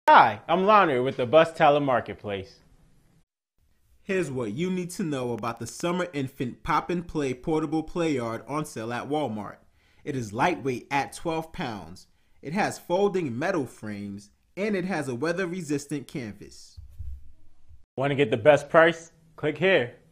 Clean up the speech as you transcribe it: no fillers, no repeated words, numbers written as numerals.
Hi, I'm Lonnie with the Bus Teller Marketplace. Here's what you need to know about the Summer Infant Pop and Play Portable Playard on sale at Walmart. It is lightweight at 12 pounds. It has folding metal frames and it has a weather-resistant canvas. Want to get the best price? Click here.